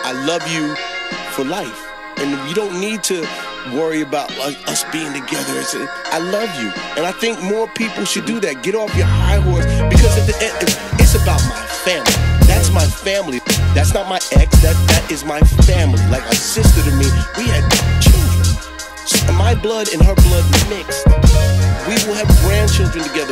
I love you for life. And you don't need to worry about us being together. I love you. And I think more people should do that. Get off your high horse. Because at the end, it's about my family. That's my family. That's not my ex. That is my family. Like a sister to me. We had children. So my blood and her blood mixed. We will have grandchildren together.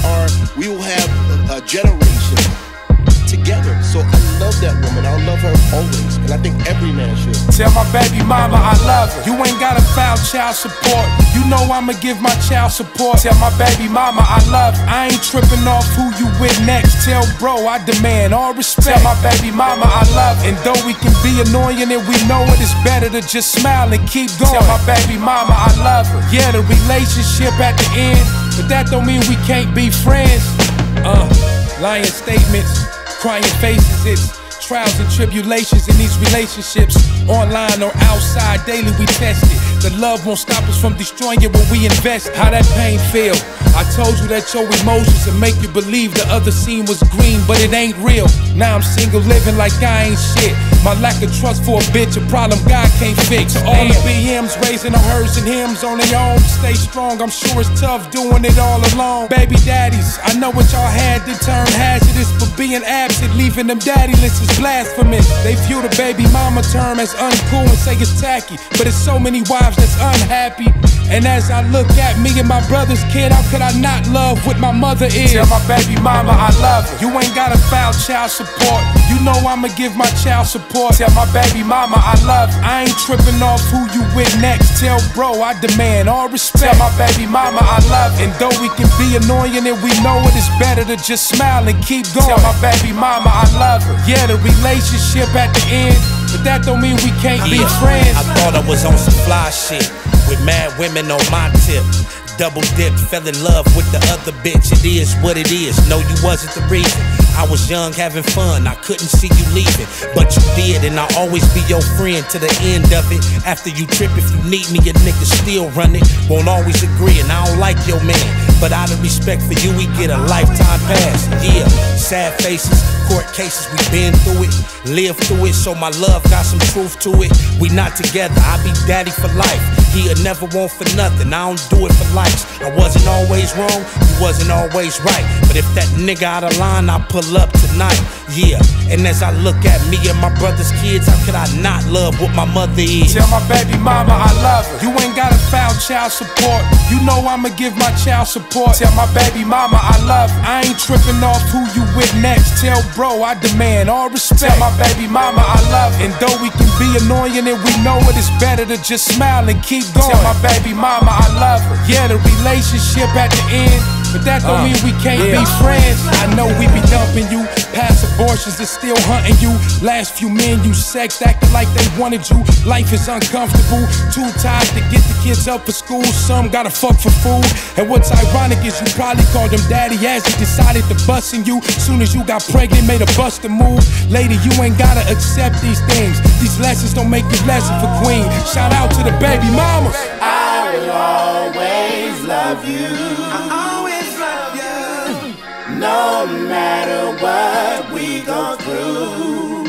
We will have a generation together. So I love that woman. I'll love her always. And I think every man should. Tell my baby mama I love her. You ain't gotta file child support. You know I'ma give my child support. Tell my baby mama I love her. I ain't tripping off who you with next. Tell bro I demand all respect. Tell my baby mama I love her. And though we can be annoying and we know it, it's better to just smile and keep going. Tell my baby mama I love her. Yeah, the relationship at the end, but that don't mean we can't be friends. Lying statements, crying faces, it's trials and tribulations in these relationships. Online or outside, daily we test it. The love won't stop us from destroying it when we invest. How that pain feel? I told you that your emotions will make you believe the other scene was green, but it ain't real. Now I'm single living like I ain't shit. My lack of trust for a bitch, a problem God can't fix. To all the BMs raising the hers and hims on their own. Stay strong, I'm sure it's tough doing it all alone. Baby daddies, I know what y'all had to turn hazardous, but being absent, leaving them daddyless is blasphemous. They view the baby mama term as uncool and say it's tacky, but it's so many wives that's unhappy. And as I look at me and my brother's kid, how could I not love what my mother is? Tell my baby mama I love her. You ain't gotta file child support. You know I'ma give my child support. Tell my baby mama I love her. I ain't tripping off who you with next. Tell bro I demand all respect. Tell my baby mama I love her. And though we can be annoying and we know it, it's better to just smile and keep going. Tell my baby mama I love her. Yeah, the relationship at the end, but that don't mean we can't be friends. I thought I was on some fly shit with mad women on my tip. Double dipped, fell in love with the other bitch. It is what it is. No, you wasn't the reason. I was young, having fun. I couldn't see you leaving, but you did, and I'll always be your friend to the end of it. After you trip, if you need me, a nigga still run it. Won't always agree, and I don't like your man, but out of respect for you, we get a lifetime pass. Yeah, sad faces, court cases, we been through it, live through it, so my love got some truth to it. We not together, I be daddy for life. He'll never want for nothing, I don't do it for likes. I wasn't always wrong, you wasn't always right, but if that nigga out of line, I pull up tonight. Yeah, and as I look at me and my brother's kids, how could I not love what my mother is? Tell my baby mama I love her. You ain't gotta file child support. You know I'ma give my child support. Tell my baby mama I love her. I ain't tripping off who you with next. Tell bro I demand all respect. Tell my baby mama I love her. And though we can be annoying and we know it, it's better to just smile and keep going. Tell my baby mama I love her. Yeah, the relationship at the end, but that don't mean we can't be friends. I know we be dumping you, past abortions is still hunting you. Last few men you sexed, acting like they wanted you. Life is uncomfortable, too tired to get the kids up for school. Some gotta fuck for food. And what's ironic is you probably called him daddy as he decided to bustin' you. Soon as you got pregnant, made a buster move. Lady, you ain't gotta accept these things. These lessons don't make you less of a queen. Shout out to the baby mamas. I will always love you. No matter what we go through,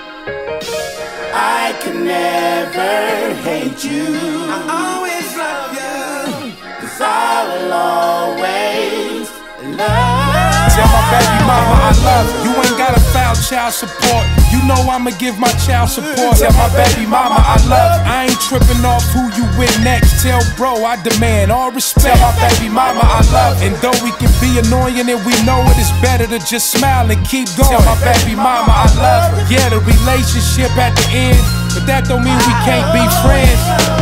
I can never hate you. I always love you, 'cause I will always love you. Tell my baby mama I love her. You ain't gotta file child support. You know I'ma give my child support. Tell my baby mama I love her. I ain't tripping off who you with next. Tell bro I demand all respect. Tell my baby mama I love her. And though we can be annoying and we know it, it's better to just smile and keep going. Tell my baby mama I love her. Yeah, the relationship at the end, but that don't mean we can't be friends.